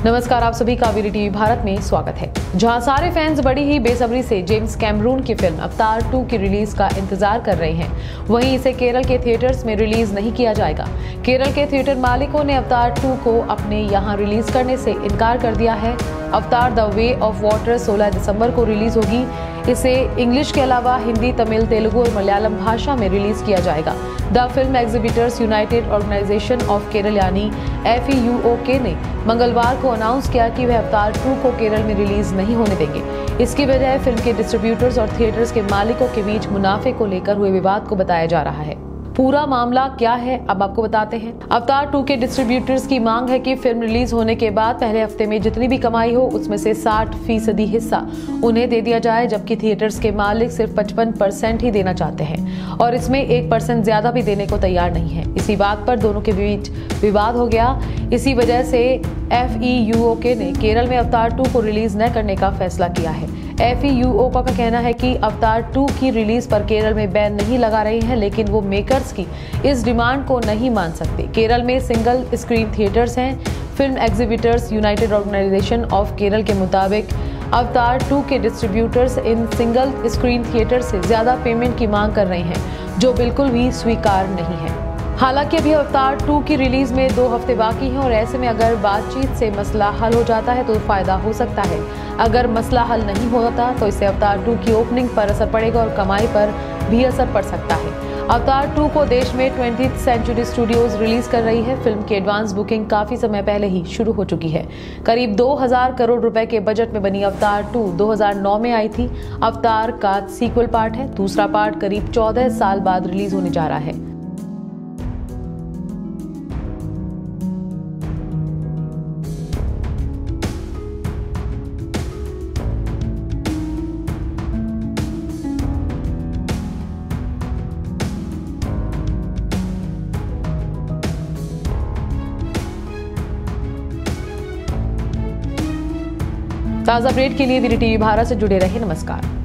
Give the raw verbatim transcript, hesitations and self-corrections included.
नमस्कार, आप सभी का वीर टीवी भारत में स्वागत है। जहां सारे फैंस बड़ी ही बेसब्री से जेम्स कैमरून की फिल्म अवतार टू की रिलीज का इंतजार कर रहे हैं, वहीं इसे केरल के थिएटर्स में रिलीज नहीं किया जाएगा। केरल के थिएटर मालिकों ने अवतार टू को अपने यहां रिलीज करने से इनकार कर दिया है। अवतार द वे ऑफ वाटर सोलह दिसंबर को रिलीज होगी। इसे इंग्लिश के अलावा हिंदी, तमिल, तेलुगु और मलयालम भाषा में रिलीज किया जाएगा। The film exhibitors united organization of Kerala यानी एफ ई यू ओ के ने मंगलवार को अनाउंस किया कि वह अवतार टू को केरल में रिलीज नहीं होने देंगे। इसकी वजह फिल्म के डिस्ट्रीब्यूटर्स और थिएटर्स के मालिकों के बीच मुनाफे को लेकर हुए विवाद को बताया जा रहा है। पूरा मामला क्या है, अब आपको बताते हैं। अवतार टू के डिस्ट्रीब्यूटर्स की मांग है कि फिल्म रिलीज होने के बाद पहले हफ्ते में जितनी भी कमाई हो उसमें से साठ फीसदी हिस्सा उन्हें दे दिया जाए, जबकि थिएटर्स के मालिक सिर्फ पचपन परसेंट ही देना चाहते हैं और इसमें एक परसेंट ज्यादा भी देने को तैयार नहीं है। इसी बात पर दोनों के बीच विवाद हो गया। इसी वजह से एफ ई यू ओ के ने केरल में अवतार टू को रिलीज न करने का फैसला किया है। एफ ई यू ओ का कहना है कि अवतार टू की रिलीज पर केरल में बैन नहीं लगा रहे हैं, लेकिन वो मेकर्स की इस डिमांड को नहीं मान सकते। केरल में सिंगल स्क्रीन थिएटर्स हैं। Film exhibitors united organization of Kerala के मुताबिक अवतार टू के डिस्ट्रीब्यूटर्स इन सिंगल स्क्रीन थिएटर से ज्यादा पेमेंट की मांग कर रहे हैं, जो बिल्कुल भी स्वीकार नहीं है। हालांकि अभी अवतार टू की रिलीज में दो हफ्ते बाकी हैं और ऐसे में अगर बातचीत से मसला हल हो जाता है तो फायदा हो सकता है। अगर मसला हल नहीं होता तो इससे अवतार टू की ओपनिंग पर असर पड़ेगा और कमाई पर भी असर पड़ सकता है। अवतार टू को देश में ट्वेंटिएथ सेंचुरी स्टूडियोज रिलीज कर रही है। फिल्म की एडवांस बुकिंग काफी समय पहले ही शुरू हो चुकी है। करीब दो हज़ार करोड़ रुपए के बजट में बनी अवतार टू दो हज़ार नौ में आई थी। अवतार का सीक्वल पार्ट है। दूसरा पार्ट करीब चौदह साल बाद रिलीज होने जा रहा है। ताज़ा अपडेट के लिए वीर टीवी भारत से जुड़े रहे। नमस्कार।